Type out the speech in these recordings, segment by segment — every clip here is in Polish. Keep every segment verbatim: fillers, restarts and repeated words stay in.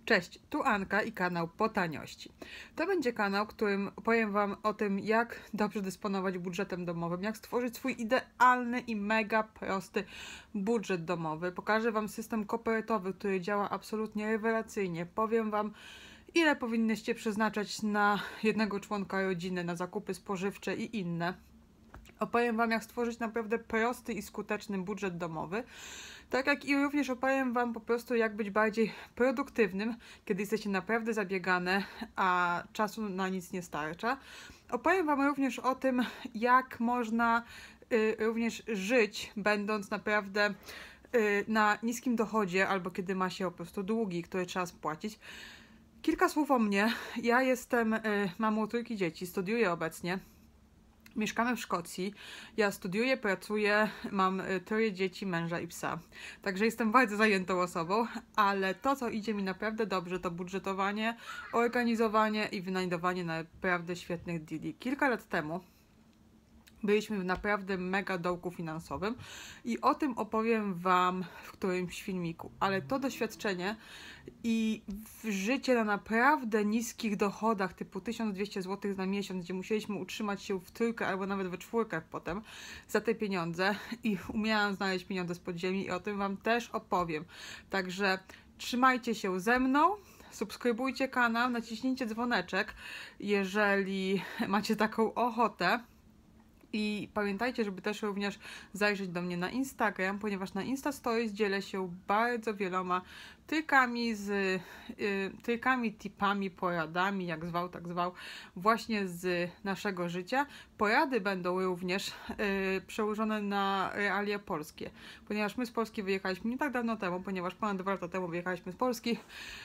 Cześć, tu Anka i kanał Po Taniości. To będzie kanał, w którym opowiem Wam o tym, jak dobrze dysponować budżetem domowym, jak stworzyć swój idealny i mega prosty budżet domowy. Pokażę Wam system kopertowy, który działa absolutnie rewelacyjnie. Powiem Wam, ile powinnyście przeznaczać na jednego członka rodziny, na zakupy spożywcze i inne. Opowiem Wam, jak stworzyć naprawdę prosty i skuteczny budżet domowy. Tak jak i również opowiem Wam po prostu, jak być bardziej produktywnym, kiedy jesteście naprawdę zabiegane, a czasu na nic nie starcza. Opowiem Wam również o tym, jak można y, również żyć, będąc naprawdę y, na niskim dochodzie, albo kiedy ma się po prostu długi, które trzeba spłacić. Kilka słów o mnie. Ja jestem y, mamą trójki dzieci, studiuję obecnie. Mieszkamy w Szkocji, ja studiuję, pracuję, mam troje dzieci, męża i psa. Także jestem bardzo zajętą osobą, ale to, co idzie mi naprawdę dobrze, to budżetowanie, organizowanie i wynajdowanie naprawdę świetnych deali. Kilka lat temu byliśmy w naprawdę mega dołku finansowym i o tym opowiem Wam w którymś filmiku. Ale to doświadczenie i życie na naprawdę niskich dochodach typu tysiąc dwieście złotych na miesiąc, gdzie musieliśmy utrzymać się w trójkę albo nawet we czwórkę potem za te pieniądze i umiałam znaleźć pieniądze z podziemi i o tym Wam też opowiem. Także trzymajcie się ze mną. Subskrybujcie kanał, naciśnijcie dzwoneczek, jeżeli macie taką ochotę. I pamiętajcie, żeby też również zajrzeć do mnie na Instagram, ponieważ na Insta Stories dzielę się bardzo wieloma trykami, z, y, trykami, tipami, poradami, jak zwał, tak zwał, właśnie z naszego życia. Porady będą również y, przełożone na realia polskie, ponieważ my z Polski wyjechaliśmy nie tak dawno temu, ponieważ ponad dwa lata temu wyjechaliśmy z Polski.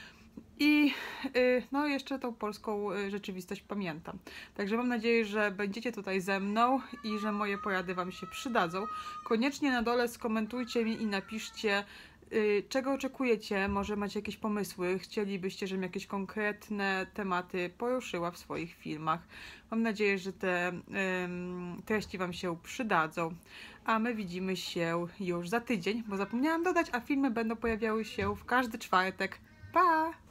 I y, no jeszcze tą polską y, rzeczywistość pamiętam. Także mam nadzieję, że będziecie tutaj ze mną i że moje porady Wam się przydadzą. Koniecznie na dole skomentujcie mi i napiszcie, y, czego oczekujecie. Może macie jakieś pomysły, chcielibyście, żebym jakieś konkretne tematy poruszyła w swoich filmach. Mam nadzieję, że te y, treści Wam się przydadzą. A my widzimy się już za tydzień, bo zapomniałam dodać, a filmy będą pojawiały się w każdy czwartek. Pa!